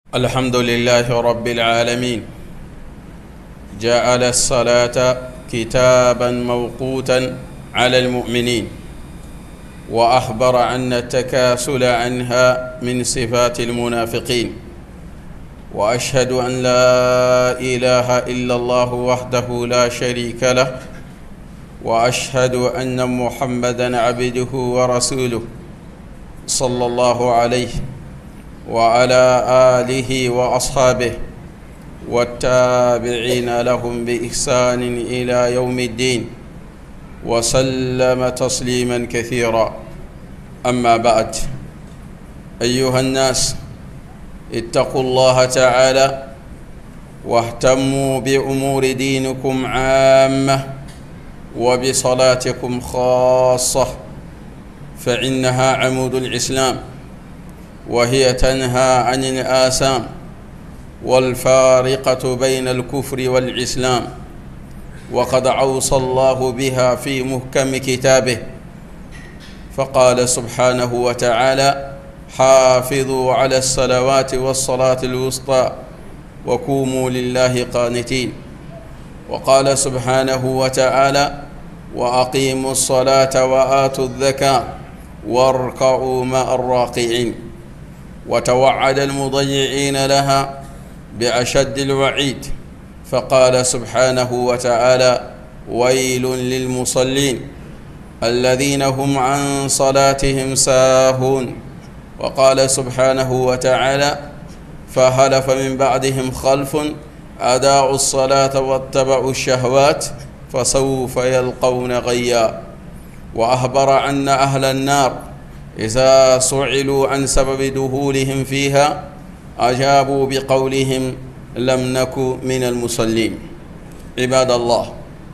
الحمد لله رب العالمين. جعل الصلاة كتابا موقوتا على المؤمنين، وأخبر أن التكاسل عنها من صفات المنافقين. وأشهد أن لا إله إلا الله وحده لا شريك له، وأشهد أن محمدا عبده ورسوله صلى الله عليه وعلى آله وأصحابه والتابعين لهم بإحسان إلى يوم الدين، وسلم تسليما كثيرا. أما بعد، أيها الناس، اتقوا الله تعالى واهتموا بأمور دينكم عامة وبصلاتكم خاصة، فإنها عمود الإسلام، وهي تنهى عن الآثام والفارقة بين الكفر والإسلام، وقد أوصى الله بها في محكم كتابه، فقال سبحانه وتعالى: حافظوا على الصلوات والصلاة الوسطى وقوموا لله قانتين. وقال سبحانه وتعالى: وأقيموا الصلاة وآتوا الزكاة واركعوا مع الراكعين. وتوعد المضيعين لها بأشد الوعيد، فقال سبحانه وتعالى: ويل للمصلين الذين هم عن صلاتهم ساهون. وقال سبحانه وتعالى: فخلف من بعدهم خلف أضاعوا الصلاة واتبعوا الشهوات فسوف يلقون غيا. وأخبر أن أهل النار إذا سئلوا عن سبب دخولهم فيها أجابوا بقولهم: لم نك من المصلين. عباد الله،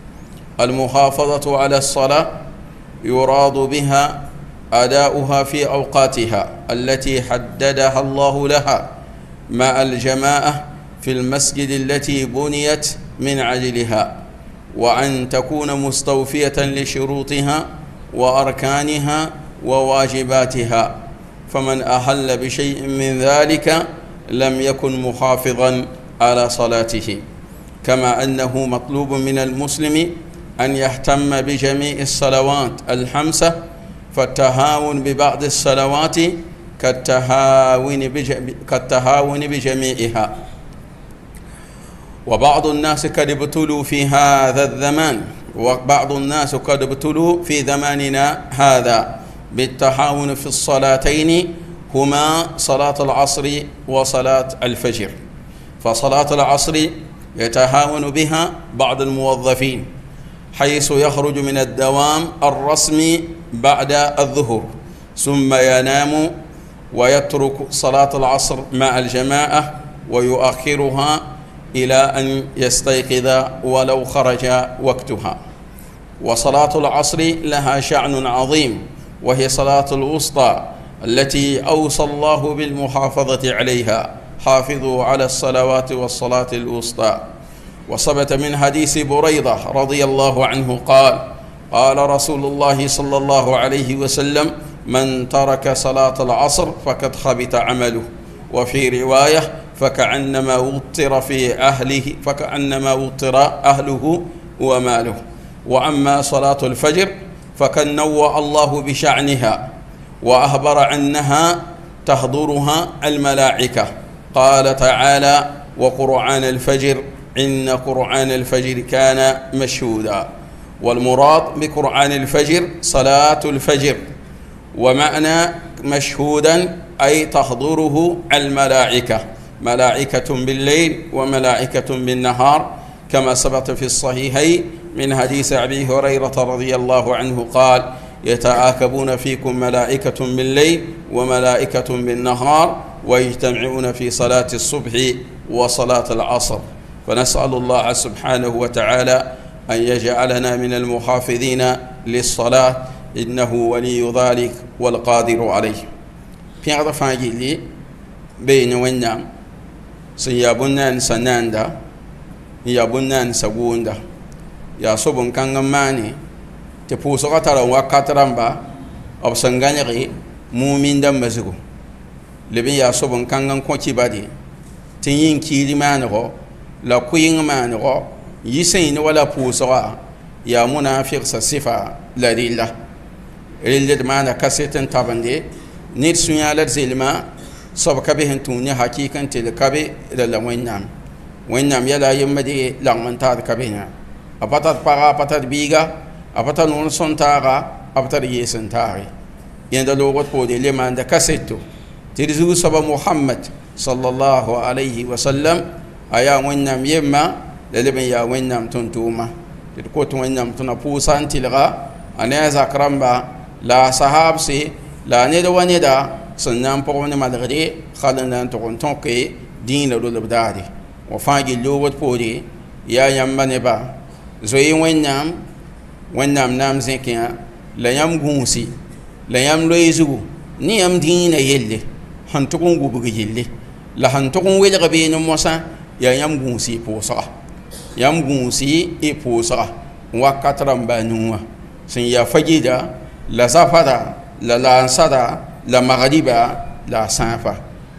المحافظة على الصلاة يراد بها أداؤها في أوقاتها التي حددها الله لها، مع الجماعة في المسجد التي بنيت من أجلها، وأن تكون مستوفية لشروطها وأركانها وواجباتها. فمن أحل بشيء من ذلك لم يكن محافظا على صلاته. كما أنه مطلوب من المسلم أن يهتم بجميع الصلوات الخمسة، فالتهاون ببعض الصلوات كالتهاون بجميعها. وبعض الناس قد ابتلوا في هذا الزمان، وبعض الناس قد ابتلوا في زماننا هذا بالتهاون في الصلاتين، هما صلاة العصر وصلاة الفجر. فصلاة العصر يتهاون بها بعض الموظفين، حيث يخرج من الدوام الرسمي بعد الظهر ثم ينام ويترك صلاة العصر مع الجماعة ويؤخرها إلى أن يستيقظ ولو خرج وقتها. وصلاة العصر لها شأن عظيم، وهي صلاة الوسطى التي أوصى الله بالمحافظة عليها: حافظوا على الصلوات والصلاة الوسطى. وثبت من حديث بريدة رضي الله عنه قال: قال رسول الله صلى الله عليه وسلم: من ترك صلاة العصر فقد خبط عمله. وفي رواية: فكأنما وطر أهله وماله. وأما صلاة الفجر فقد نوّ الله بشأنها وأخبر أنها تحضرها الملائكة. قال تعالى: وقرآن الفجر إن قرآن الفجر كان مشهودا. والمراد بقرآن الفجر صلاة الفجر، ومعنى مشهودا أي تحضره الملائكة، ملائكة بالليل وملائكة بالنهار، كما ثبت في الصحيحين من حديث أبي هريرة رضي الله عنه قال: يتعاقبون فيكم ملائكة بالليل وملائكة بالنهار ويجتمعون في صلاة الصبح وصلاة العصر. فنسأل الله سبحانه وتعالى أن يجعلنا من المحافظين للصلاة، إنه ولي ذلك والقادر عليه. في هذا فاجئ بين ونعم سيابنا سناندا يابنا سبوندا يا صبن كان ماني تبوسوا ترى وكاترامبا أو سنغانيري مؤمن دم مزغو لبي يا صبن كان كوتشي بادي yin kiri manego la kuyin manego yisin wala pusra ya munafiq sa sifa la lillah rillid mana kasetan tabande nit sunya la zilma sab kabe hen tuni hakikan til kabe la wennam yala yemmadi langman ta kabe na apatat para apatat biga apatat non sontaga apatat yesen tari yanda logot po de lemanda kasetu tirzu saba muhammad sallallahu alayhi wa sallam aya wennam yemma leleben ya wennam tuntuma tir ko to wennam tuna pusan tilga ana zakramba la sahabsi la ne da wani da sannan po wani malgade khalan to kon tonke din la do labdade wa faji logot po de ya yamba ne ba zoyi wennam nam zekiya la yam gunsi la yam loizu ni yam dina yelle han to gungu bugi yelle la han to gun wele gabe no mosa ya yam gunsi posa yam gunsi e posa wa katram banuwa sin ya fajida la zafada la lansada la maghriba la safa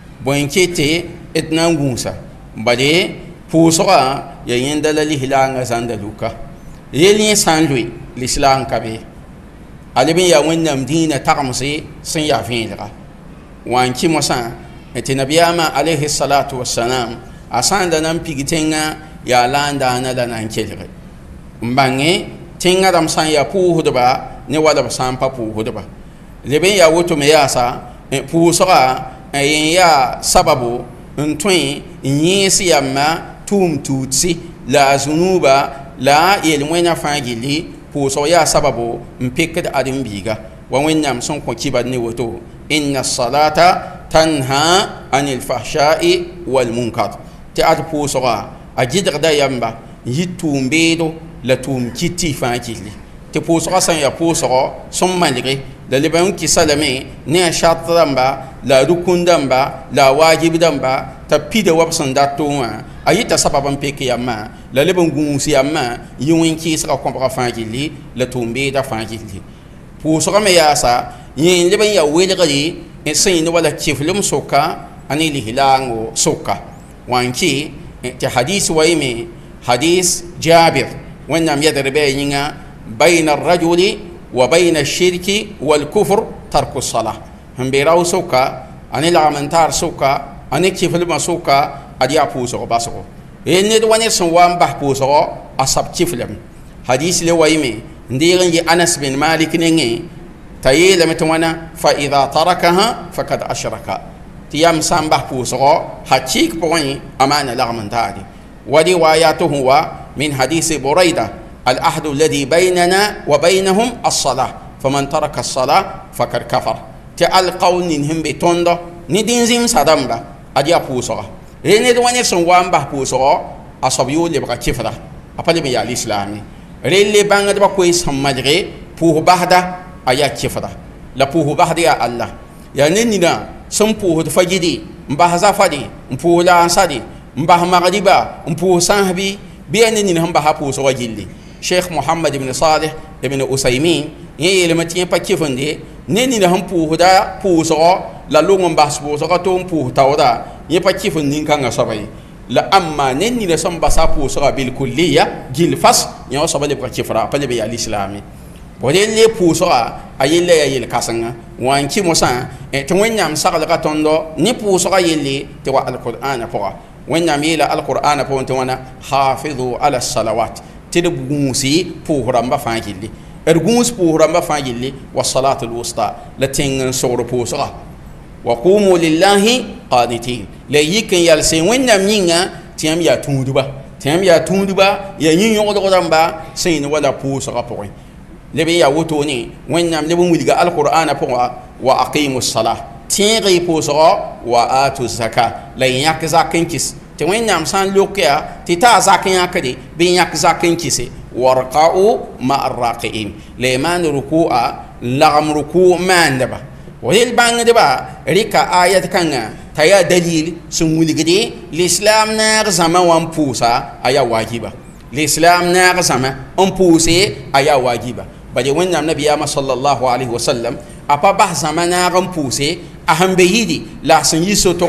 bonkete etnan gunsa bade posa ya yenda la lihlanga zandaluka yeli sanlui l'islam kabe alibin ya wannam dina taqmsi sin ya fi'lqa wan ki mosa eti nabiyama alayhi salatu wassalam asanda nan pigitenga ya landa na da nan kelre mbange tinga dam san ya pu hudba ne wala san pa pu hudba leben ya woto me yasa pu soga ya sababu ntwen nyesi yamma tum tutsi la zunuba la yelmwena fangili pu so ya sababu mpeked adin biga wa wennam son ko kibad ni woto inna salata tanha anil fahsha'i wal munkar ti at pu so ga ajid da yamba yitum bedo la tum kiti fangili ti pu so san ya pu so son malire da liban ki salame ne shatramba la rukundamba la wajibdamba ta pide wabsan datonwa ayita sababan peke yamma la leben gunsi yamma yuwin ki saka kompra fangili la tumbe da fangili pu so me yasa yin leben ya welgari en sin wala kiflum soka ani lihilango soka wanki ti hadith wayme hadith jabir wannan yadarbe yinga bayna ar-rajuli wa bayna ash-shirki wal kufr tarku as-salah hambiraw soka ani la'amantar soka ani kiflum soka adia puso baso ne do wani son wan bah puso asab kiflam hadith le wayme ndiran yi anas bin malik ne tayela metwana fa idha tarakaha faqad ashraka tiyam sambah puso hakik point amana lagman tadi wadi wayatuhu wa min hadith burayda al ahd alladhi baynana wa baynahum as-salah faman taraka as-salah faqad kafar ti al qawnin him bitondo ni dinzim sadamba adia puso rene do wani son wamba puso asab yo le baka kifra apale be ya l'islam rele banga de ba ko samadre pour bahda aya kifra la pour bahda ya allah ya nenina son pour de fajidi mbah zafadi pour la ansadi mbah magriba pour sahbi bien nenina hamba ha puso wajilli sheikh muhammad ibn salih ibn usaymin yele matien pa kifande nenina ham pour da puso la longon basbo so ka to pour tawda ye pa kifun nin kanga sabai la amma nenni la samba sapu sura bil kulliya gil fas yo sabale pa kifra pa le be al islami bodel le pu sura ayelle ayel kasanga wan ki mosa to wonyam sagala ka tondo ni pu sura yelle te wa al qur'ana po wonyam yela al qur'ana po to wana hafizu ala salawat te de bunsi pu ramba fangili erguns pu ramba fangili wa salatul wusta la tengan sura pu sura وقوموا لله قانتين لا يكن يالسين وين نمينا تيام يا توندبا يا نين يغدغدنبا سين ولا بوس غابوين لبي يا وتوني وين نم لبن ولغا القران بوا واقيموا الصلاه تيغي بوس واتوا الزكاه لا ياك زاكنكيس تي وين نم سان لوكيا تي زاكن ياكدي بين ياك زاكنكيس ورقاء مع الراقين لمن ركوع لغم ركوع ماندبا وهل بان دبا ريكا آيات كان تايا دليل سمولغدي الإسلام نار زما وان بوسا آيا واجبة الإسلام نار زما وان بوسي آيا واجبة بدي وين النبي صلى الله عليه وسلم أبا بح زما نار وان بوسي أهم بيدي لا سنيسو تغدي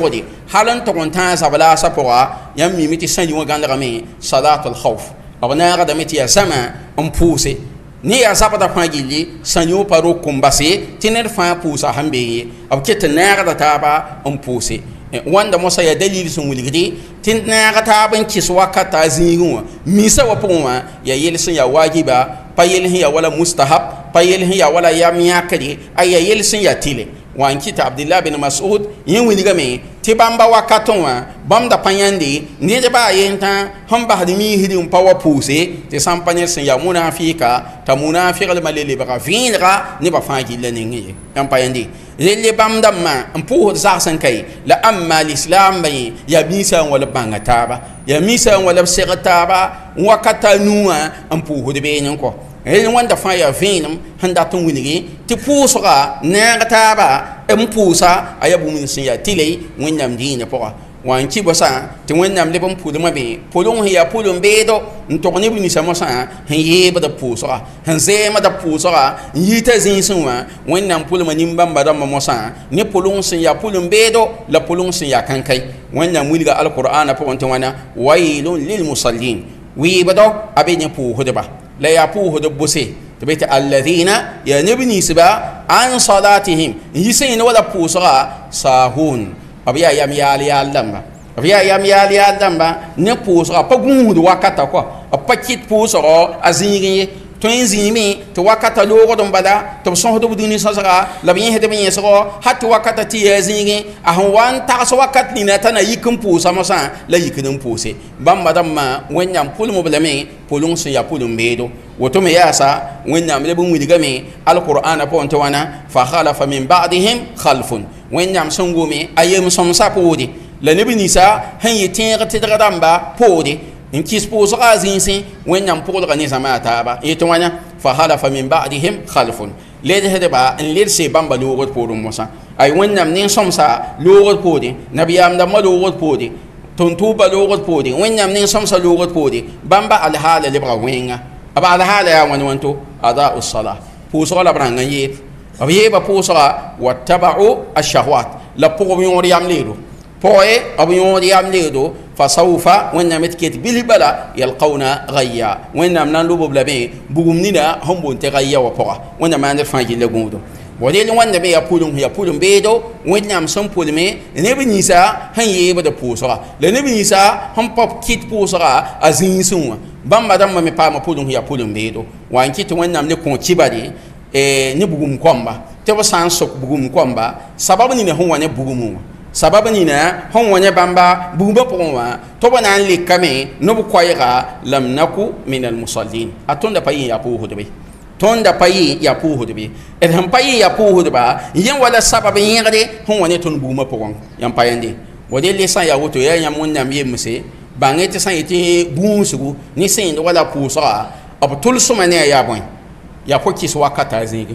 halan to kon ta sabala sapora yam mi miti sanji wa ganda game salatul khawf abna ga da miti ya sama puse ni ya sapata fangili sanyo paro kumbase tiner fa pusa hambe ab ket na ga ta ba puse wanda mosa ya dalil sun wulgidi tin na ga ta ban kis wakata zingu misa wa puma ya yelsin ya wajiba pa yelhin ya wala mustahab pa yelhin ya wala ya miyakari ay ya yelsin ya tile wan kita Abdullah bin Mas'ud yin wulgame ti bamba wakaton wa bamda panyandi ni de ba yenta hamba hadimi hidin pa wa puse ti sampanye sin ya munafika ta munafiq al malele ba vinra ni ba fangi leningi yan payandi lele bamda ma mpuho zaksan kai la amma l'islam bay ya bisa wala bangataba ya misa wala segtaba wakata nuwa mpuho de benin ko wanda fa ya vinam handa tun winigi ti pusora nagtaba pusa ayabu min sin ya tilei wennam dina poa wan ki bosa ti wennam le bam puduma be polon ya polon bedo ntogni bi nisamo sa hiye bada pusora hanze ma da pusora yita zin sunwa wennam poloma nimbam bada mosa ni polon sin ya polon bedo la polon sin ya kankai wennam wilga alqur'ana po wonte wana wailun lil musallin wi bado abe nya pu hodba la ya pu hodo bose تبيت الذين ينبني سبا عن صلاتهم يسين ولا بوسرا ساهون أبيا يام يالي اللمبا أبيا يام يالي اللمبا نبوسرا بقول وقتا كوا أبكيت بوسرا أزيني توينزيمي توقتا لورو دمبلا تبصون هدو بدوني سازرا لبين هدو بين يسرا حتى وقتا تيازيني أهوان تاس وقت لنا تنا يكم بوسا مسا لا يكدم بوسي بام بدما وين يام بول مبلمي بولون سيا بولون بيدو وتم ياسا وين يام لبون ويدغمي القرآن بون توانا فخلف من بعدهم خلف وين يام سنغومي أيام سمسا بودي لنبي نسا هن يتين تدغدامبا بودي إن كيس بوسرا زينسي وين يام بولغا نزما تابا يتوانا فخلف من بعدهم خلف ليد هدبا إن ليرسي بامبا لوغت بودم موسا أي وين يام نين سمسا لوغت بودي نبي يام دم لوغت بودي تنتوبا لوغت بودي وين يام نين سمسا لوغت بودي بامبا الحالة لبرا وينغا أبا الحالة يا وانتو أداء الصلاة بوسرا لبرا نيب أبي بوسرا واتبعوا الشهوات لا بوغيون ريام ليدو بوي أبيون ريام ليدو فسوف وين متكت بالبلا يلقون غيا وين من لوب بلبي بومنينا هم بنت غيا وبوا وين ما نفعل لغودو ودين وين نبي يقولون بيدو وين نام سمبول مي نبي نيسا هن يبدا بوسرا لنبي نيسا هم بوب كيت بوسرا أزين سوا بام بدم ما مبام يقولون بيدو وان كيت وين نام نكون تبادي نبغم كومبا تبصان سوق بغم كومبا سبب ني هو wane bugumu sababu ni na hon wanya bamba buba ponwa to bana le kame no bu koyga lam naku min al musallin atonda payi ya pu hudbe tonda payi ya pu hudbe en ham payi ya pu hudba yen wala sababu yengade hon wanya ton buma pon yam payande wode le san ya woto ya yam wonna mi mse bangete san yiti bunsugu ni sen wala pu sa ab tul sumane ya bon ya fokis wakata zingi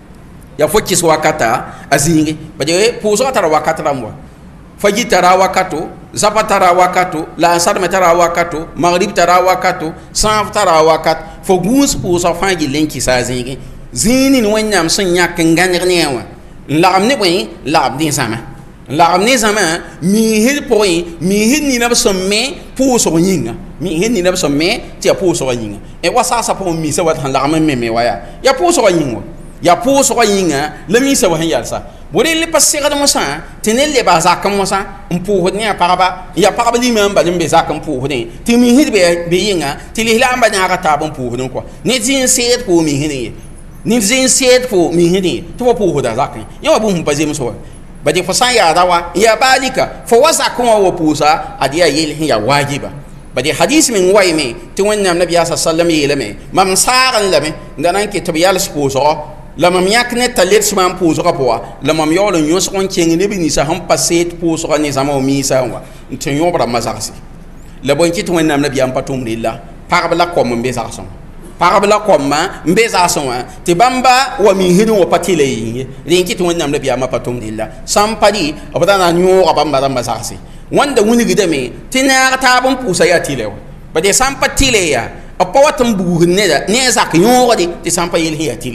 ya fokis wakata azingi bade pu sa tara wakata ramwa faji tara wakato zapa tara wakato la asar tara wakato maghrib tara wakato sanf tara wakat fo gus pu sa fangi lenki sa zingi zini ni wanyam sun yak nganyar newa la'am ne boy la'am din sama la'am ne sama mi hil poy mi hil ni na somme pu so yinga mi hil ni na somme ti pu so yinga e wasa sa po mi sa wat han la'am me waya ya pu so yinga ya pu so yinga le mi sa wa han yalsa bore le passer de mosa tenel le bazak mosa mpu hodni paraba ya paraba li memba de bezak mpu hodni ti mi hid be yinga ti li lamba na ga ta mpu hodni ko ni zin set ko mi hini ni zin set ko mi hini to pu hoda zakin ya bu hum paze muso ba de fasan ya dawa ya balika fo wasa ko wa pusa adiya yel ya wajiba ba de hadith min wayme ti wannan nabi sallallahu alaihi wasallam yelame mam saran lame ndanan ke to yal sposo la mam yak ne talet sman pouso ka poa la mam yolo nyos kon kengi ne bi sa ham passet pouso ka ne sama mi sa wa ntin yobra mazarsi la bon kit wonna nabi am patum lillah parabla kom mbe zarson parabla kom ma mbe zarson wa te bamba wa mi hidu wa patile yi rin kit wonna nabi am patum lillah sam padi abada nyo ka bamba mazarsi wanda wuni gidame tina ta bon pousa ya tilewa ba de sam patile ya apawatum bugu ne da ne zak yoro de te sam pa yel ya tile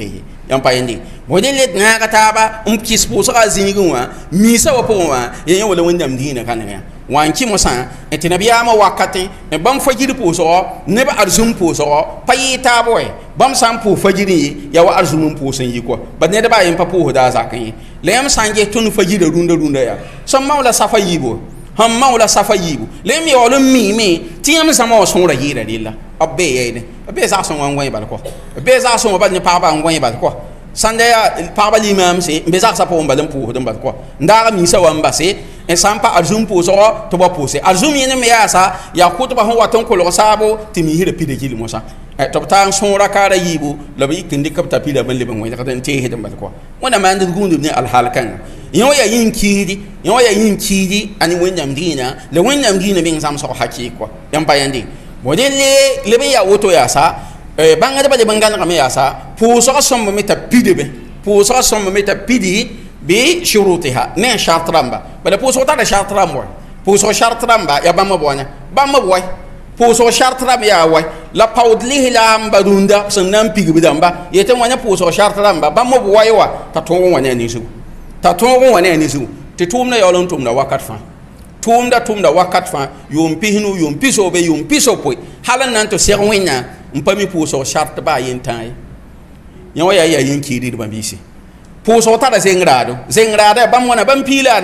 yam pa yende bode let na ka taba kis pʋʋsga zĩigẽ wã miisa wa pʋgẽ wã yẽ wala wẽnnaam dĩinã kãnegã wan ki mosa ti nabiyama wakati bam fajiri pʋʋsgɔ neb arzum pʋʋsgɔ pa yɩ taab wɛ bãmb sã n pʋʋs fajiri ya wa arzum n pʋʋs n yɩ kɔ bad ned baa yen pa pʋʋsda a zak ye la yãmb sã n ges tõnd fajira rũndã yaa sẽn mao la safa yiibo sẽn mao la safa yiibo la yãmb yaool n miime tɩ yãmb zãma wã sõora yɩɩra rella b bee yɛɛne b bee zagsẽ wã n gõe bal kɔ b bee zagsẽ wã bal ne pagba n gõe bal kɔ sãn da yaa pagba limaamse n be zagsã pʋgẽ bal n pʋʋsd n bal kɔ n daaga miisã wa n base n sã n pa arzum pʋʋsgɔ tɩ ba pʋʋse arzum yẽnd me yaasa yaa kʋtba sẽn wat n kolg saabo tɩ miisrã pida gil mosã tɩ b taa n sõora kaara yiibu la b yik n dɩk b t'a pida bn leb n wẽdgd n teesd n bal kɔ wẽnna maand d gũudb ne alhaal kãngã yẽ wa yaa yĩn kiidi yẽ wa yaa yĩn kiidi a ne wẽnnaam dĩinã la wẽnnaam dĩinã meng zãmsg hakɩɩk kɔ yãmb pa yãnde bõe le leb n yaa woto yaasa bãngdbã leb n gãnegame yaasa pʋʋsg sõmbame t'a pidbe pʋʋsg sõmbame t'a pidi بشروطها نه شرط رمبا بل پوسو تا شرط رمبا پوسو شرط رمبا يا بام بوانا بام بواي پوسو شرط رم يا واي لا پاودلي لام بدوندا سنن بيغ بدامبا يتم وانا پوسو شرط رمبا بام بواي وا تاتون وانا نيسو تاتون وانا نيسو تتومنا يولون تومنا وقت فان تومدا وقت فان يوم بينو يوم بيسو بي يوم بيسو بوي حالا نانتو سيغوينا مبامي پوسو شرط با ينتاي يوا يا ينكيدي بامبيسي pʋʋsg tara zengraado bãmb wãna bãmb piila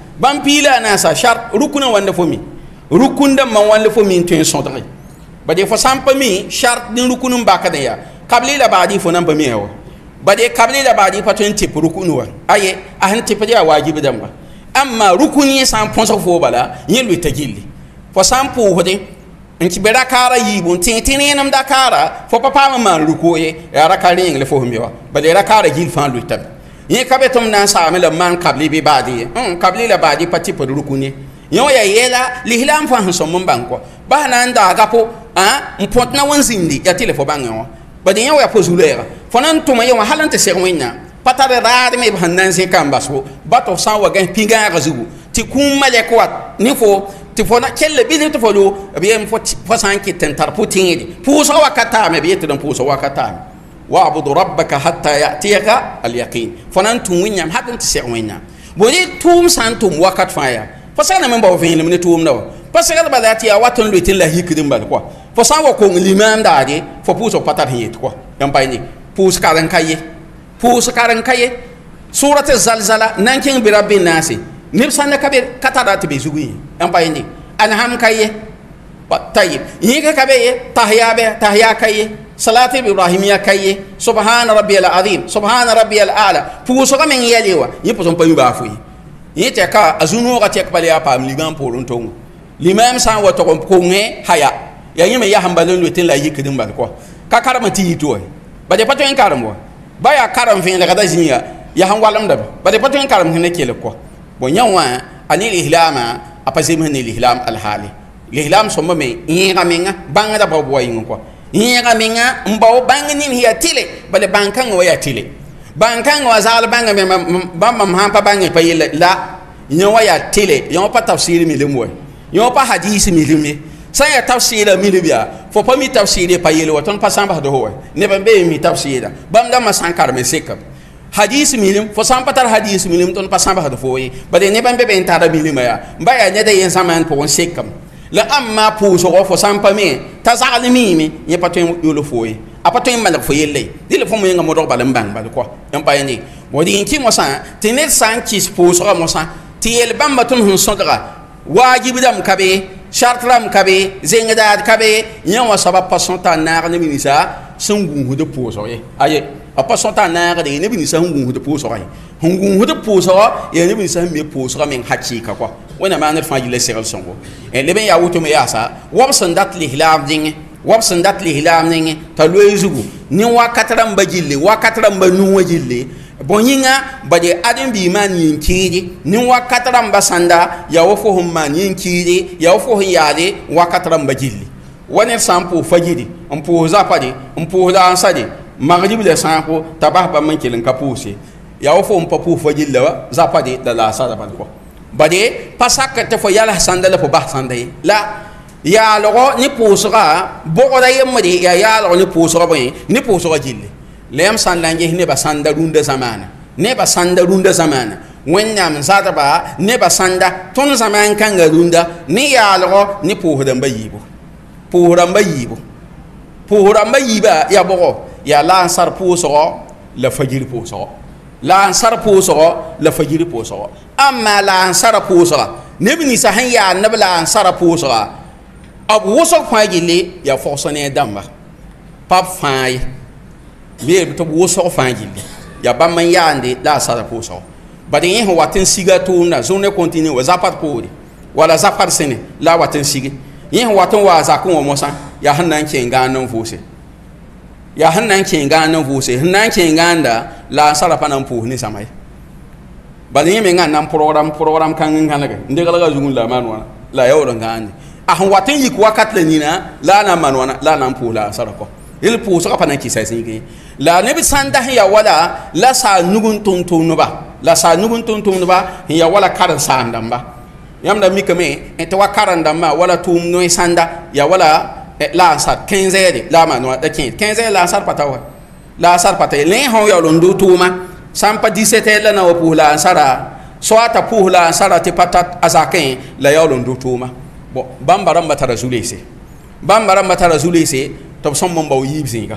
a naasa shart rukuna wãnda fo mi rukun dãmbã wãnda fo mi n tõe n sõdge bade fo sã n pa mi shart din rukun n bakdẽ yaa kabli la baadi fo nan pa mi wa bade kabli la baadi pa tõe n tɩp rukun wa aye a sẽn tɩpd yaa waajib dãmba amma rukun yẽ sã n põsg foo bala yẽ loeta gilli fo sã n pʋʋsde n tɩ be rakaara yiibu n tẽ tɩ rẽenem dakaara fo pa paam n maan ruko ye yaa raka rẽengle fo sẽn be wa bale rakaara gil fãa loetame yẽ ka be tɩ m na n saame la maan kabli bɩ baadɩ ye kabli la baadɩ pa tɩ pd rukun ye yẽ wa yaa yeela lislaam fãa sẽn sõm n bãng kɔ bas na n daaga po n põtna wẽn zĩndi yaa tɩ le fo bãngẽ wã bad yẽ wa yaa po zu-lɛɛga fo na n tʋma yẽ wã hal n tɩ seg wẽnnaam pa tar raad me b sẽn na n zẽka n bas fo ba tɩ f sã n wa gas pĩ-gãagã zugu tɩ kũum malɛk wat ne fo tɩ fo kell bɩ tɩ fo lo b yem fo sã n kɩt n tar pʋ-tẽede pʋʋsg wakat taame b yetɩd n pʋʋsg wakat taame واعبد ربك حتى يأتيك اليقين فنان توم وينيام حتى تسير وينيام بودي توم سان توم وقت فايا فسانا من باو فين من توم نو فسانا بداتي واتن لوتين لا هيكدم بال كو فسان وكون الامام دادي فبوسو باتار هيت كو يام بايني بوس كارن كاي سورة الزلزلة نانكين برب الناس نبسان كبير كتارات بيزوغي يام بايني انهم كاي طيب ييكا كبير تحيا كاي صلاة إبراهيمية كاي سبحان ربي العظيم سبحان ربي الأعلى فوسوغا من يليوا يبوسون بايو بافوي يتكا أزونو غاتيك باليا بام ليغان بورون تون لمام سان وتوكم كونغي هيا يا يمي يا همبالون لوتين لا يكدم بالكو كاكارم تي توي بدي باتو ان كارم بايا كارم فين لغدا جينيا يا هم والام دب بدي باتو ان كارم هنا كيلكو بو نيوا اني الاهلام ابازيم هني الاهلام الحالي الاهلام سوممي ييغا مينغا بانغا بابو وينغو yẽga menga n bao bãng nin yaa tɩle bala bãn-kãngã wa yaa tɩle bãn-kãngã wa zagl bãngã me bãmb mam sãn pa bãngẽ pa yella la yẽ wa yaa tɩle yẽ wa pa tafsɩɩr milem wa yẽ wa pa hadiis milem ye sã n yaa tafsɩɩrã milem yaa fo pa mi tafsɩɩr ye pa yel wa tõnd pa sãmbsd fo wa neb n bee mi tafsɩɩrã bãmb dãmbã sã n karem n sekame hadiis milem fo sã n pa tar hadiis milem tõnd pa sãmbsd fo ye bala neb n be be n tara milmã yaa n ba yaa ned a yen zãmaan pʋgẽ sekame la amma pʋʋsgɔ fo sã n pa me t'a zagl miime yẽ pa tõe n yʋl fo ye a pa tõe n malg fo yelle dɩ le fo mo yẽnga modg bal n bãng bal kɔ n pa yẽnde bõd yĩn kɩ mosã tɩ ned sã n kɩs pʋʋsgã mosã tɩ yel bãmba tõnd sẽn sõdga waajib dãmb ka be shart rãmb ka be zeng-daad ka be yẽ wã soaba pa sõt t'a naag neb ninsã sẽn gũusd pʋʋsg ye aye a pa sõt t'a naagde neb ninsã sẽn gũusd pʋʋsga ye sẽn gũusd pʋʋsgã yaa neb ninsã sẽn me pʋʋsgã meng hakɩɩka kɔ wẽna maaned fãa yɩla segl sõngo leb n yaa woto me yaasa wab sẽn dat lislaam dẽngẽ wab sẽn dat lislaam nengẽ t'a loe zugu ne wakat rãmba gille wakat rãmba nuwã gille bõe yĩnga bade ãdem-bii maan yĩn-kɩɩde ne wakat rãmba sãnda yaa wa fo sẽn maan yĩn-kɩɩde yaa wa fo sẽn yaade wakat rãmba gilli wa ned sã n pʋʋs fajiri n pʋʋs zapade n pʋʋs laansade magrib la sãako t'a bas bãmb n kell n ka pʋʋse yaa wa fo n pa pʋʋs fajir la zapade la laasada bal kɔ bade pa sak tɩ fo yals sãnda la fo bas sãnda ye la yaalgo ne pʋʋsga bogda yembde yaa yaalg ne pʋʋsga bõe ne pʋʋsga gilli lem san la nge ne ba sanda runda zamana ne ba sanda runda zamana wẽnnaam zadba nebã sãnda tõnd zãmaan kãngã rũnda ne yaalgɔ ne pʋʋs-dãmbã yiibu pʋʋs-rãmbã yiibu pʋʋs-rãmbã yiibã yaa bʋgɔ yaa laansar pʋʋsgɔ la fajir pʋʋsgɔ laansar pʋʋsgɔ la fajir pʋʋsgɔ amma laansara pʋʋsga neb ninsã sẽn yaa neb laansara pʋʋsga b wʋsg fãa gilli yaa fɔgs ne a dãmba pa b fãa ye beeb tɩ b wʋsg fãa gilli yaa bãmb n yaande laansara pʋʋsgɔ bad yẽ sẽn wat n siga tʋʋmda zũnẽ continue wa zapad poore wala zapad sẽne la a wat n sige yẽ sẽn wat n waa zakẽ wã mosã yaa sẽn na n kẽ gãand n vʋʋse yaa sẽn na n kẽ gãand n vʋʋse sẽn na n kẽ gãanda la a sara pa na n pʋʋs ne zãma ye bad yẽ me ngãnd na n program kãng n gãnege n deglga zugẽ la a maan wãna la a yaool n gãande a sẽn wat n yik wakat la nina la a na n maan wãna la a na n pʋʋs la a sara kɔ yel pʋʋsga pa na n kɩsa zĩige ye la neb sãn da sẽn yaa wala la saa nug n tʋm-tʋmdba la saa nug n tʋm-tʋmdba sẽn yaa wala karen-saam dãmba yãmb da mikame tɩ wa karen-dãmbã wala tʋʋm noy-sãnda yaa wala la n sar 15 la a maan wã da kẽ 15 la a sar pa ta wa la a sar pa ta ye lẽ sẽn yaool n dʋ tʋʋma sã n pa 17 la na wa pʋʋs la n sara soata pʋʋs la n sara tɩ pa tat a zakẽ la yaool n dʋ tʋʋma bon bãmba rãmba tara zu-leese bãmba rãmba tara zu-leese tɩ b sõm n bao yiib zĩiga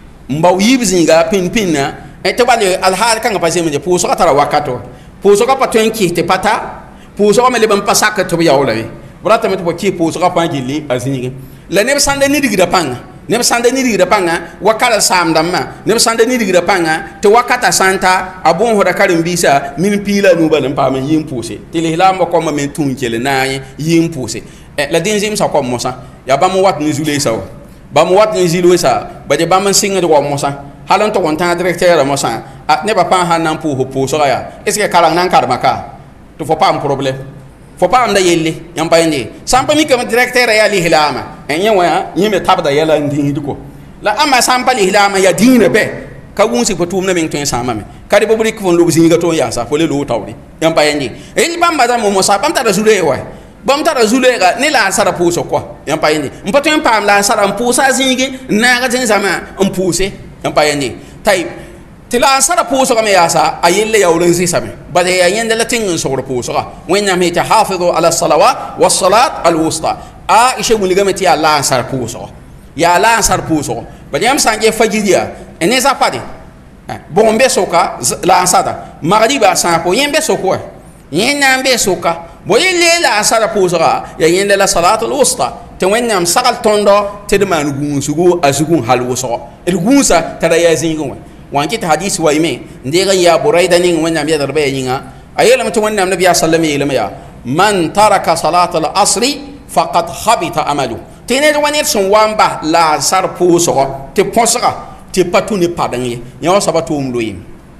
n bao yiib zĩiga pĩn-pĩnnã tɩ bal alhaal kãngã pa zemde pʋʋsga tara wakato pʋʋsga pa tõe n kɩs tɩ pa ta pʋʋsga me leb n pa sak tɩ b yaoolame b ratame tɩ b kɩ pʋʋsga fãa gilli a zĩige la neb sãnda nidgda pãnga neb sãnda nidgda pãnga wa karen-saam dãmbã neb sãnda nidgda pãnga tɩ wakata sã n ta a bõosda karen-biisã min piila nuba n paam n yɩ n pʋʋse tɩ lislaambã kɔma me n tũ n kell naag yɩ n pʋʋse la dẽn zemsã kɔm mosã yaa bãmb n wat ne zu-leesã wa bãmb wat ne zil-wesa bade bãmb n sɩngd wa mosã hal n tʋg n tãag directeerã mosã nebã pãa sãn na n pʋʋs pʋʋsga yaa est ce que kareng na n karema ka tɩ fo paam problème fo paamda yelle yãmb pa yẽnde sã n pa mikame directeerã yaa lislaamã yẽ wã yẽ me tabda yɛla n dĩisd ko la ãmma sã n pa lislaamã yaa dĩinã bɛ ka wũnsg pa tʋʋmdã meng tõe n sãamame kade b rɩk fo n lob zĩiga tõe n yaasa fo le loog taoore yãmb pa yẽnde rel bãmba dãmb mosã bãmb tara zu-loeeg wa bãmb tara zu-loeega ne la a sara pʋʋsg kɔ yãmb pa yẽnde n pa tõe n paam la a sara n pʋʋsa a zĩige n naagd n zãma n pʋʋse yãmb pa yẽnde tayib tɩ la a sara pʋʋsga me yaasa a yella yaool n zɩsame bala yaa yẽnda la tẽng n sogr pʋʋsga wẽnnaam ye tɩ hafidu ala salawat wasalat alwusta a isha wilgame tɩ yaa la n sar pʋʋsgɔ yaa la n sar pʋʋsgɔ bala yãmb sã n ges fajir yaa ne zapade bõg n be soka la n sada magriba sã n po yẽ be sok wa yẽ na n be soka bo yelle la a sara pʋʋsga yaa yẽnda la salat alwusta tɩ wẽnnaam sagl tõndo tɩ d maan gũusgu a zugẽ hal wʋsgɔ d gũusa tara yaa zĩigẽ wã wan kɩt hadis wa me n deeg n yaa burayda ning wẽnnaam yɛdr baya yĩnga a yeelame tɩ wẽnnaam nabiya sallam yeelame yaa man taraka salat al asri faqad habita amalu tɩ ned wa ned sẽn wa n bas la a sar pʋʋsgɔ tɩ põsga tɩ pa tũ ne padeng ye yã wa soaba tʋʋm loyem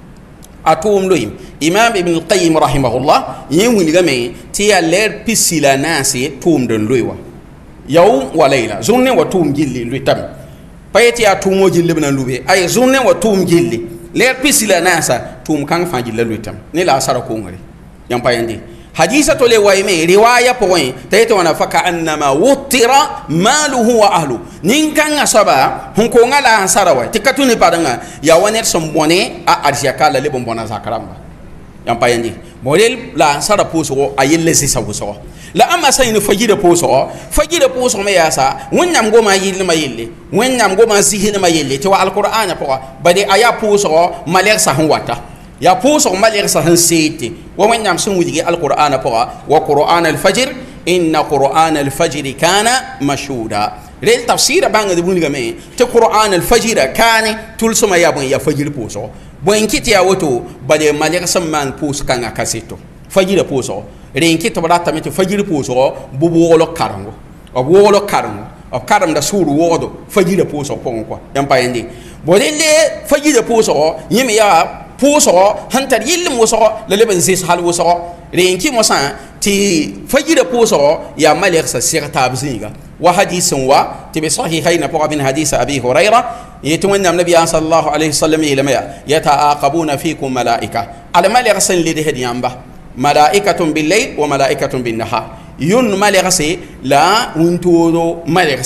a tʋʋm loyem imam ibn alqayim rahimahullah yẽ wilgame tɩ yaa lɛɛr pisi la naase tʋʋmd n loe wa yaoum wa layla zũn ne wa tʋʋm gilli loetame pa yetɩ yaa tʋʋm wa gilli b na n lube ay zũn ne wa tʋʋm gilli lɛɛr pisi la naasa tʋʋm kãng fãa gilla loetame ne la a sara kongre yãmb pa yẽnde hadisa to le wayme riwaya pʋgẽ t'a yetɩ wãna fa ka annama wutira maaluhu wa ahlu nin-kãngã soaba sẽn konga la sẽn sara wa tɩ ka tũ ne padengã yaa wa ned sẽn bõne a arzaka la leb n bõna zak rãmba yãmb pa yẽnde bõ rel la n sara pʋʋsgɔ a yella zɩsa wʋsgɔ la ãmma sã yĩn fajira pʋʋsgɔ me yaasa wẽnnaam goma a yɩllmã yelle wẽnnaam goma a zɩsdmã yelle tɩ wa alqur'ana pʋga bade a yaa pʋʋsgɔ malɛgsã sẽn wata yaa pʋʋsg malɛgsã sẽn seete wa wẽnnaam sẽn wilgi alqur'ana pʋga wa qur'an alfajr inna qur'an alfajr kana mashhuda rel tafsira bãngd wilgame tɩ qur'an alfajra kaane tʋlsmã yaa bõe yaa fajir pʋʋsgɔ bõe n kɩt yaa woto bade malɛg sẽn maan pʋʋs kãngã ka seto fajira pʋʋsgɔ ren kɩ tɩ b ratame tɩ fajir pʋʋsgɔ b woglg karengo b woglg karengo b karemda sʋʋr wogdo fajira pʋʋsg pʋgẽ kɔa yãmb pa yẽnde bõ relle fajira pʋʋsgɔ yẽ me yaa pʋʋsgɔ sẽn tar yɩllem wʋsgɔ la leb n zɩs hal wʋsgɔ ren kɩ mosã tɩ fajira pʋʋsgɔ yaa malɛgsã seg taab zĩiga wa hadis sẽn wa tɩ be sahihayna pʋga min hadisa abi hurayra yetɩ wẽnnaam nabiya sallallahu alayhi wasallam yeelame yaa yataaqabuna fikum malaika almalɛg sẽn ledsd yãmba malaikatun billayl wa malaikatun binnahar yʋn malɛgse la wĩntooro malɛgse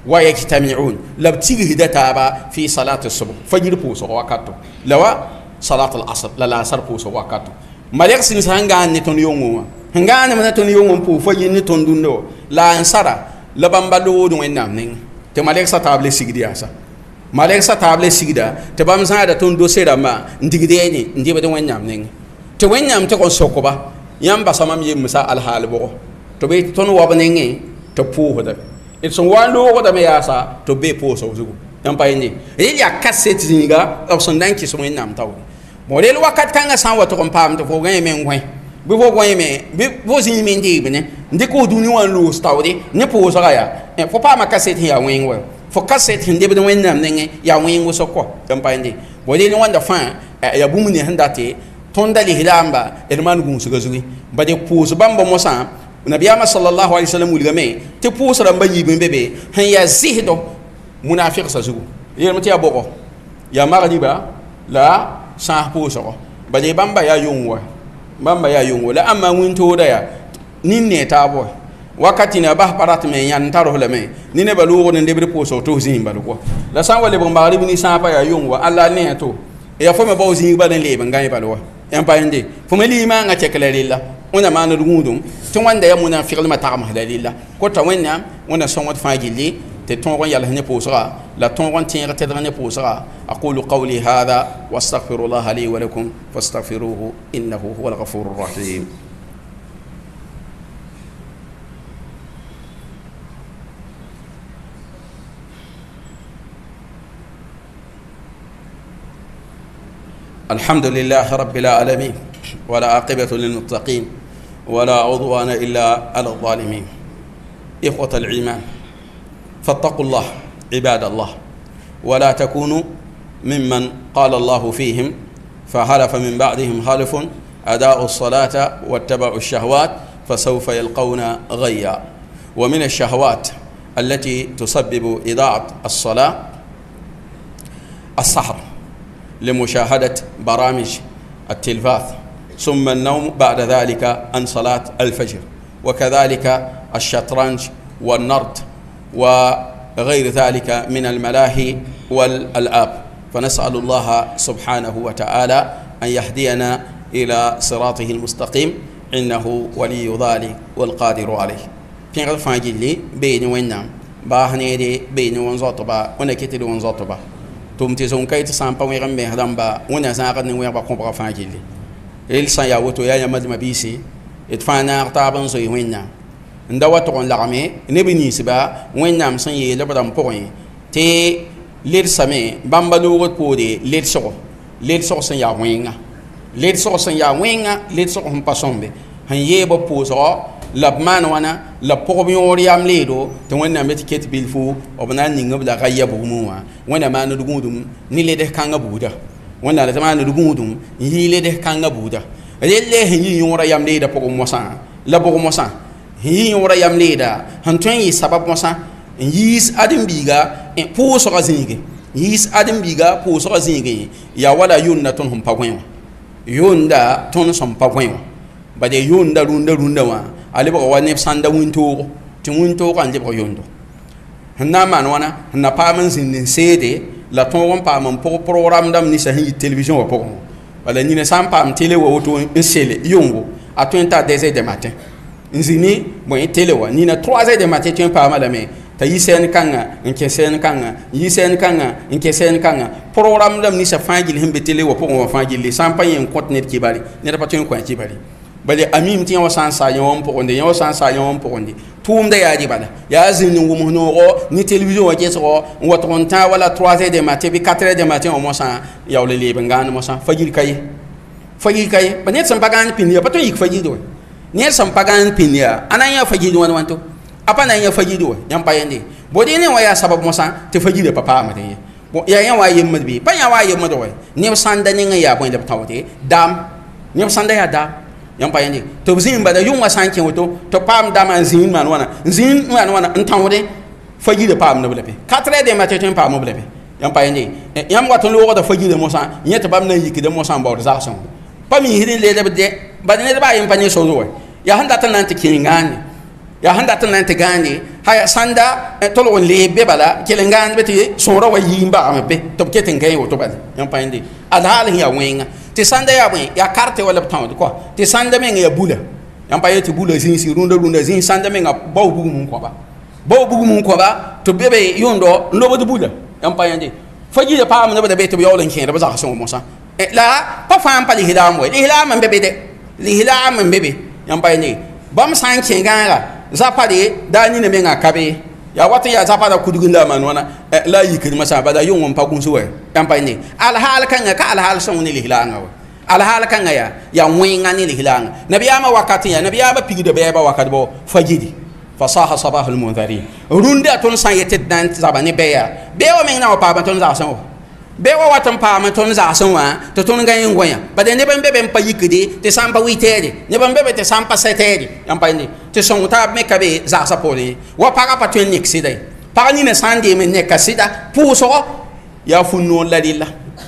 ويجتمعون لبتيجي هدتها في صلاة الصبح فجر بوسو وقته لوا صلاة العصر لا سر بوسو وقته مالك سنسان غان نتون يومو هنغان من نتون يومو بو فجر نتون دوندو لا انسرا لبامبالو دون نام نين تمالك ستابل سيغدياسا مالك ستابل سيغدا تبام سادا تون دو سيدا ما نديغديني نديبا دون نام نين تو وين نام تكون سوكوبا يام باسامام يمسا الحال بو تو بي تون وابنينغي تو بوهدا ils sont walo da me yasa to be po so zugu yan pa ni il ya cassette zinga op son dan ki so en nam taw mo le wakat kanga san wato kom pam to fo gan men ngwen bi fo gwen me bi fo zin men di bene ndi ko du ni wan lo stawde ne po so ya e fo pa ma cassette ya wen we fo cassette hinde be wen nam ne ya wen wo so ko yan pa ni mo le wanda fa ya bu mu ni handate ton dali hilamba erman gun so gazugi ba de po so bamba mo sa نبينا صلى الله عليه وسلم ولغمي تبوس رمبني بمبي هيا زهدو منافق سزو يرمتي ابوكو يا مغربا لا سان بوسو بدي بامبا يا يونوا بامبا يا يونوا لا اما وينتو دايا نيني تابو wakati na bah parat me yan taro le me ni ne balu woni ndebre poso to zin balu ko la san wale bon bari ni san pa ya yongwa alla ne to e ya fo me bawo zin ba ne le ban gay balu wa en pa ende fo me li ma nga chekle lilla ona ma na dungudum to wanda ya munafiq ma ta'am halillah ko ta wonna ona son wat fagili te ton ron yalla ne posra la ton ron tire te ne posra aqulu qawli hadha wastaghfirullah li wa lakum fastaghfiruhu innahu huwal ghafurur rahim الحمد لله رب العالمين ولا عاقبة للمتقين ولا عدوان إلا على الظالمين إخوة الإيمان فاتقوا الله عباد الله ولا تكونوا ممن قال الله فيهم فحلف من بعدهم خلف أداء الصلاة واتبعوا الشهوات فسوف يلقون غيا ومن الشهوات التي تسبب إضاعة الصلاة السهر لمشاهدة برامج التلفاز ثم النوم بعد ذلك عن صلاة الفجر وكذلك الشطرنج والنرد وغير ذلك من الملاهي والألعاب فنسأل الله سبحانه وتعالى أن يهدينا إلى صراطه المستقيم إنه ولي ذلك والقادر عليه بين فاجلي بين وينام باهني دي بين ونزوتبا ونكتل ونزوتبا tumti zon kay ti sampa wi rambe damba wona zaga ni wi ba ko ba fa jili el san ya woto ya yamad mabisi et fa na taban zo yinna nda wato on lagame ne bi ni siba wonnam san ye le badam poin te ler same bamba lo wot pode ler so san ya wenga ler so san ya wenga ler so hum pasombe han ye ba poso labman wana la pogbi yam ledo to wonna meti ket bilfu obna ninga bla gayya bugumwa wonna ma no dugudum ni le de kanga buda wonna la ma no dugudum yi le de kanga buda le hi yora yam leda pogum mosa la bogum mosa hi yora yam leda han ton yi sabab mosa yis adim biga en poso gazinge yis adim biga poso gazinge ya wala yunna ton hum pagwen yunda ton som pagwen bade yunda runda wa ale ba wa ne sanda winto kan je ba yondo hanna man wana hanna pa man sin sede la ton won pa man program dam ni sahi television wa poko wala ni ne sam pa tele wa auto insele yongo a 2h de matin nzini bon tele wa ni na 3h de matin tu pa mala me ta yisen kanga nke sen kanga yisen kanga nke sen kanga program dam ni sa fangil himbe tele wa poko wa fangil sam pa yen conteneur ki bari ne da pa tu ko ki bari bale amim tiya wasan sa yon pokonde yon wasan sa yon pokonde tum da yaji bala ya zin ngum no ni television wa keso wa tonta wala 3h de matin bi 4h de matin o mo sa yaw le lebe ngana mo sa fajir kay banet sam pagan pinya pato yik fajir do ne sam pagan pinya ananya fajir wan wanto apa na ya fajir do yam payende bodi ne wa ya sabab mo sa te fajir papa ma de ya yan wa yem madbi pa ya wa yem do ne sanda ne ya bo de tawte dam ne sanda ya da yam pa yandi to zin ba da yunga sanke woto to pam da man zin man wana ntawde fajide pam no blepe 4h de matin pam no blepe yam pa yandi yam wato lo da fajide mo san yete bam na yiki de mo san ba da san pam hirin le de ba ne ba yam pa ne so zo ya handa tan nan te kingani ya handa tan nan te gani haya sanda tolo on lebe bala kelengan beti sora wa yimba ambe to keten kay woto bal yan payndi alhal ya wenga ti sanda ya wen ya carte wala tawd ko ti sanda men ya bula yan payeti bula zin si runda zin sanda men baw bugu mun ko ba to bebe yondo lobo de bula yan payndi faji da pam ne ba beti bi yolen ken da ba za so mo sa la pa fam pa li hilam we li hilam bebe de li hilam bebe yan payndi bam san ken ganga zapade dani ne menga kabe ya wata ya zapada kudugunda manwana la yikir masa bada yong pa kunsu we tampa ni al hal kan ka al hal son ni lihilanga al hal kan ya wenga ni lihilanga nabiyama wakati ya nabiyama pigide beba wakati bo fajidi fasaha sabahul munzari runda ton san yete dan zabane beya bewa menga pa ba ton za son bewa watan pa ma ton za son wa to ton ga yin gonya bada ne ban bebe pa yikide te sampa witede ne ban bebe te sampa setede tampa ni te son ta me kabe za sa poli wa paga pa tuen nik sidai paga ni ne sande me ne kasida puso ya funno ladilla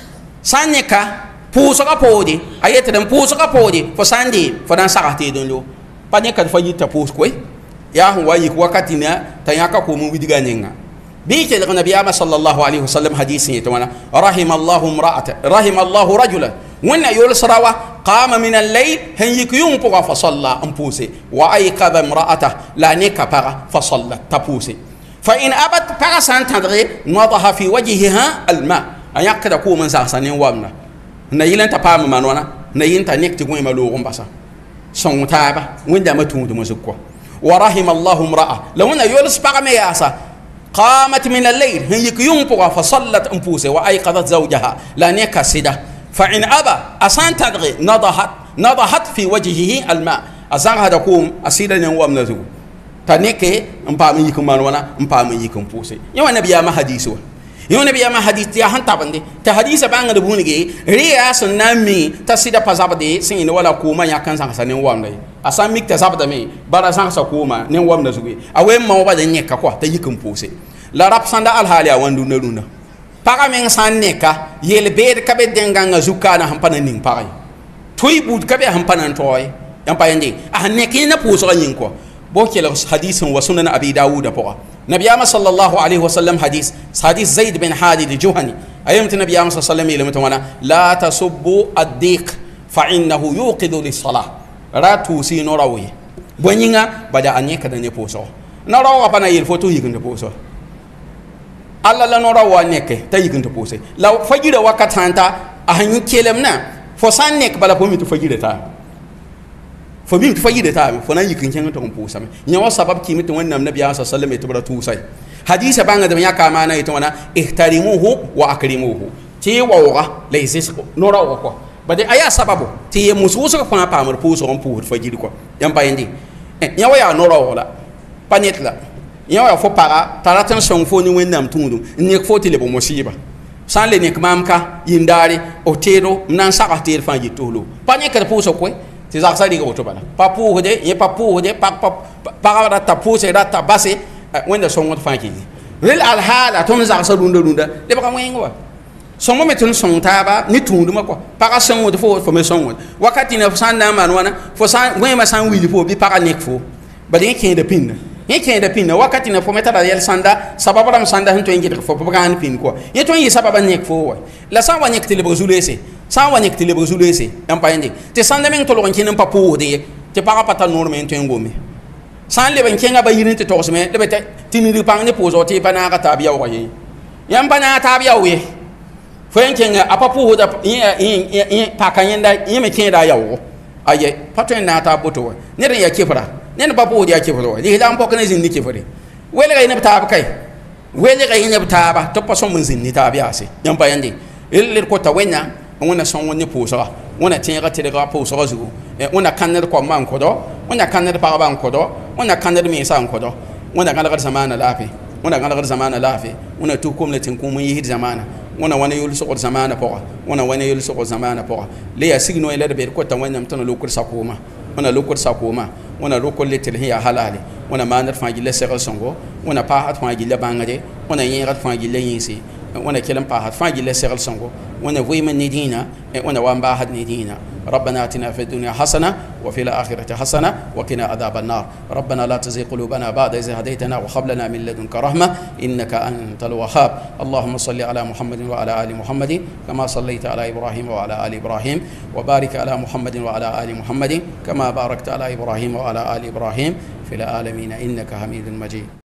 sanyeka puso ka podi ayete dan puso ka podi fo sande fo dan sakati don lo pa ne ka fa yita puso ko ya hu wa yik wakati na tanyaka ko mu widiga nyenga bi ke daga nabiyama sallallahu alaihi wasallam hadisi to wana rahimallahu imra'ata rahimallahu rajula wana yul sarawa قام من الليل هن يكيون بغا فصلى أمبوسي وأيقظ امرأته لا نكبر فصلى تبوسي فإن أبت برسان تدري نضح في وجهها الماء أن يقد كو من زعسانين وامنا نيلن تبام منونا نيلن تنك تقوي ملوغم بسا سون تابا وين دام تون دمزكوا ورحم الله امرأة لو أن يولس بغمياسا قامت من الليل هن يكيون بغا فصلت أمبوسي وأيقظت زوجها لا نكسده فإن أبى أسان تدغي نضحت في وجهه الماء أسان هذا كوم أسيدا يوم نزو تنيكي أمبامي يكون مانوانا أمبامي يكون بوسي يوم نبي ما حديثه يوم نبي ما حديث يا هن تبندي تحديث بانغ دبونيجي رياس نامي تسيدا بزابدي سين ولا كوما يكان سان يوم ناي أسان ميك تزابدا مي بارا سان سكوما يوم نزوي أوين ما هو بعدين نيكا كوا تيكون بوسي لا راب ساندا الحاليا وندونا دونا paga men san neka yel beed kabe denganga zukana hampana ning paga toy bud kabe hampana toy yam payende neki na puso yin ko bo kele hadithun wa sunan abi daud poa nabiyama sallallahu alaihi wasallam hadith zaid bin hadid juhani ayam nabiyama sallallahu alaihi wasallam ilmu la tasubbu ad-diq fa innahu yuqidu lis-salah ratu sinorawi bonyinga bada anyeka da ne puso na rawa pana yel foto yikin puso alla la nora wa neke ta yikin to pose la fajira wakatanta a hanyu kelem na fo san nek bala po mi to fajira ta fo mi to fajira ta fo nan yikin ken to pose me nyawa sabab ki mi to wannan nabi sallallahu alaihi wasallam to bara tu sai hadisa banga da ya kama na ito wana ihtarimuhu wa akrimuhu ti wa laysis nora wa ko bade aya sababu ti mususu ko pa amar pose on pour fajira ko yam bayindi nyawa ya nora wala panetla yawa fo para taratan son fo ni wennam tundum nek fo tele bo mosiba san le nek mamka yindari o tero nan saka ter fa yitolo panye ka puso ko ti za sa diga otobala papu hode ye papu hode pa ra ta puse ra ta base wenda son wot fa ki rel al hala ton za sa dunda de ba mwengo wa son mo metun son taba ni tunduma ko para son wot fo me son wot wakati na san na man wana fo san wema san wili fo bi para nek fo ba de ken de pinna yake da pin wakati na fometa da yel sanda sababram sanda hinto yengit fo program pin ko yeto yi sababa nek fo la sa wa nek tele bozulese sa wa nek tele bozulese am payende te sanda men to lo kin pa po de te para pata norme to ngome san le ben kenga ba yirin te tosme de bete tiniri pang ne pozo te pana ka tabiya wa yi yam pana tabiya we fo yenga apa po da pa kanyenda yeme kenda yawo aye paten na ta boto ne ya kefra nen papo dia kefro di dam pok ne zinni kefre wele ga ina taaba kai wele ga ina taaba to paso mun zinni taaba yasi yam pa yandi il ko ta wenya wona son woni poso wona tinga tele ga poso zu wona kanner ko man ko do wona kanner pa ban ko do wona kanner mi san ko do wona ga ga zamana lafi wona ga ga zamana lafi wona tu kum le tin kum yi zamana wona wana yul so zamana po wona wana yul so zamana po le ya signo ile de ko ta wenya mtano lokur sakoma wona lokur sakoma wona rokol letel hiya halali wona manar fangile segal songo wona pahat fangile bangade wona yengat fangile yinsi wona kelam pahat fangile segal songo wona weyman nidina wona wamba had nidina ربنا آتنا في الدنيا حسنة وفي الآخرة حسنة وقنا عذاب النار. ربنا لا تزغ قلوبنا بعد إذ هديتنا وهب لنا من لدنك رحمة إنك أنت الوهاب. اللهم صل على محمد وعلى آل محمد كما صليت على إبراهيم وعلى آل إبراهيم، وبارك على محمد وعلى آل محمد كما باركت على إبراهيم وعلى آل إبراهيم في العالمين إنك حميد مجيد.